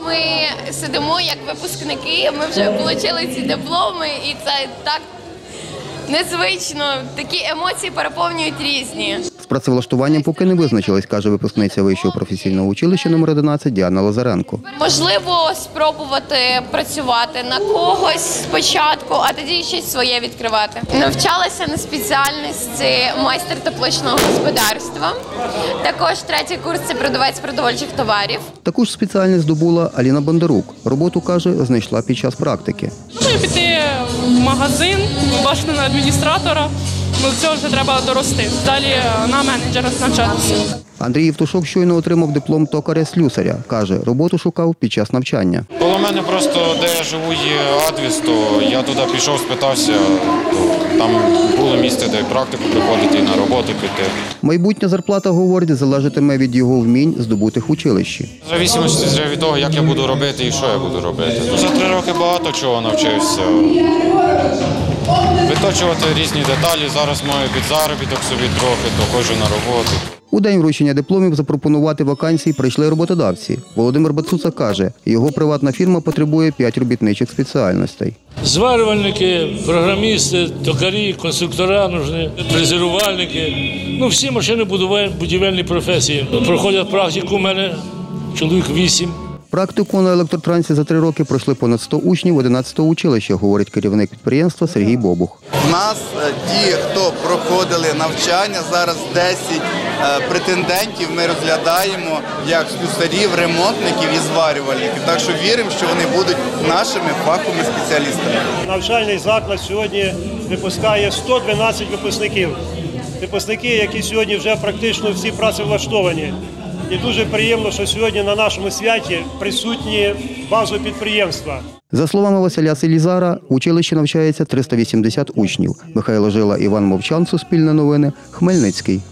ми сидимо як випускники, ми вже отримали ці дипломи, і це так незвично. Такі емоції переповнюють різні. З працевлаштуванням поки не визначились, каже випускниця Вищого професійного училища номер 11 Діана Лазаренко. Можливо, спробувати працювати на когось спочатку, а тоді щось своє відкривати. Навчалася на спеціальності майстер тепличного господарства. Також третій курс – це продавець продовольчих товарів. Таку ж спеціальність здобула Аліна Бондарук. Роботу, каже, знайшла під час практики. Можу піти в магазин, бачити на адміністратора. До цього вже треба дорости. Далі на менеджера навчатися. Андрій Євтушок щойно отримав диплом токаря-слюсаря. Каже, роботу шукав під час навчання. Коло мене просто, де я живу, є адрес, то я туди пішов, спитався, то там було місце, де практику приходити і на роботу піти. Майбутня зарплата, говорить, залежатиме від його вмінь, здобутих в училищі. В зависимості від того, як я буду робити і що я буду робити. За 3 роки багато чого навчився. Виточувати різні деталі, зараз маю під заробіток собі трохи, то ходжу на роботу. У день вручення дипломів запропонувати вакансії прийшли роботодавці. Володимир Бацуца каже, його приватна фірма потребує 5 робітничих спеціальностей. Зварювальники, програмісти, токарі, конструктора нужні, фрезерувальники. Всі машини будівельні професії. Проходять практику у мене, чоловік 8. Практику на електротрансі за 3 роки пройшли понад 100 учнів 11-го училища, говорить керівник підприємства Сергій Бобух. У нас ті, хто проходили навчання, зараз 10 претендентів ми розглядаємо як слюсарів, ремонтників і зварювальників. Так що віримо, що вони будуть нашими фаховими спеціалістами. Навчальний заклад сьогодні випускає 112 випускників. Випускники, які сьогодні вже практично всі працевлаштовані. І дуже приємно, що сьогодні на нашому святі присутні базові підприємства. За словами Василя Селізара, в училищі навчається 380 учнів. Михайло Жила, Іван Мовчан, Суспільне новини, Хмельницький.